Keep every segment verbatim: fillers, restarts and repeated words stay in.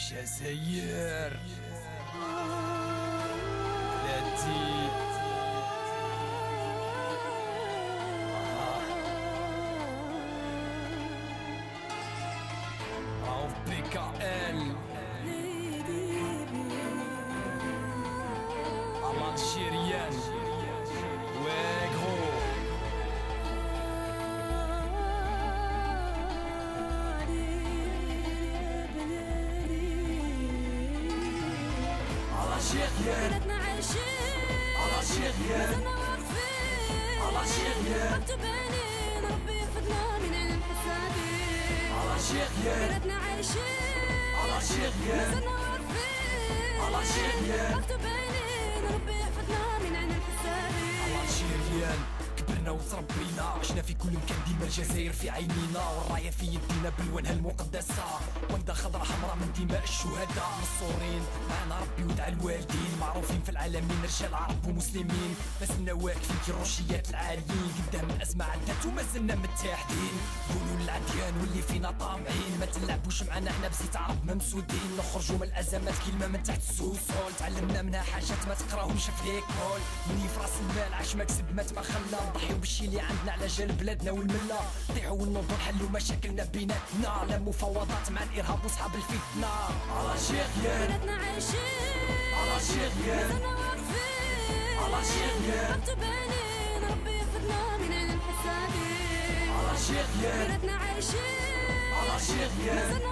الجزائر بلادي أو بي كا إل الجيريان وغرو الجيريان بلادنا عايشين الجيريان مازلنا واقفين الجيريان مكتوب علينا ربي يحفظنا من عين الحسادين الجيريان بلادنا عايشين الجيريان مازلنا واقفين الجيريان مكتوب علينا ربي يحفظنا من عين الحسادين الجيريان كبرنا وتربينا عشنا في كل مكان ديما الجزائر في عينينا والراية في يدينا بالوانها المقدسة وردة خضرا حمرا من دماء الشهداء منصورين معنا ربي ودعا الوالدين معروفين في العالمين رجال عرب ومسلمين مازلنا واقفين كي الرشيات العاليين قدام الأزمة عدات ومازلنا متحدين قولوا للعديان واللي فينا طامعين ما تلعبوش معنا حنا بزيت عرب ممسودين نخرجوا من الأزمات كلمة من تحت السوسول تعلمنا منها حاجات ما تقراهمش في ليكول مني في راس المال عاش ما كسب مات ما خلى نضحيو بالشي اللي عندنا على جال بلادنا والمله نطيحو ونوضو نحلو مشاكلنا بيناتنا لا مفاوضات مع الارهاب وصحاب الفتنه الجيريان بلادنا عايشين الجيريان مازلنا واقفين الجيريان مكتوب علينا ربي يحفظنا من عين الحسادين الجيريان بلادنا عايشين الجيريان مازلنا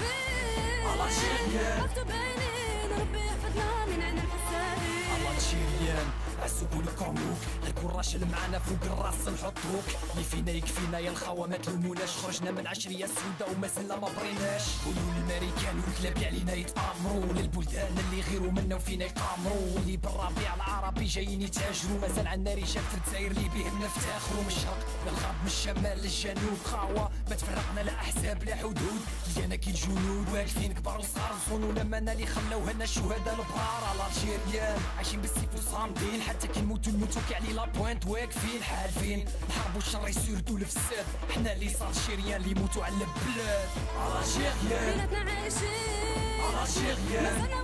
واقفين الجيريان مكتوب علينا ربي يحفظنا من عين الحسادين الجيريان عسوكو الكرموك غيكون راشل معانا فوق الراس نحطوك اللي فينا يكفينا يا الخوا ما تلوموناش خرجنا من عشرية سودا ومازلنا ما بريناش قولوا للماريكان والكلاب علينا يتامروا للبلدان اللي غيروا منا وفينا يقامروا واللي بالربيع العربي جايين يتهاجروا مازال عندنا رجال في الجزائر اللي بيهم نفتخروا من الشرق للغرب من الشمال للجنوب خاوة ما تفرقنا لا احزاب لا حدود لقينا كي الجنود واقفين كبار وصغار نصونوا لما انا اللي خلاو هنا الشهداء البرار على الجيريان عايشين بالسيف وصامدين حتى كي نموتو نموتو كي علي لابوينت واقفين حالفين نحاربو الشر يسيردو الفساد حنا اللي صار الجيريان اللي يموتو على البلاد الجيريان بلادنا عايشين الجيريان مازلنا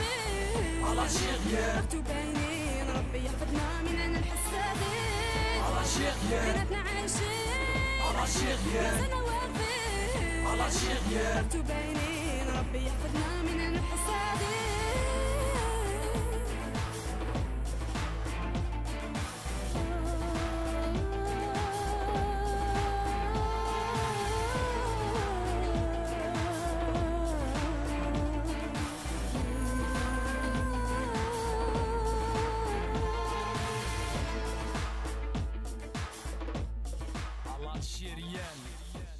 واقفين الجيريان مكتوب علينا ربي يحفظنا من عين الحسادين الجيريان بلادنا عايشين الجيريان مازلنا واقفين الجيريان مكتوب علينا ربي يحفظنا من عين الحسادين الجيريان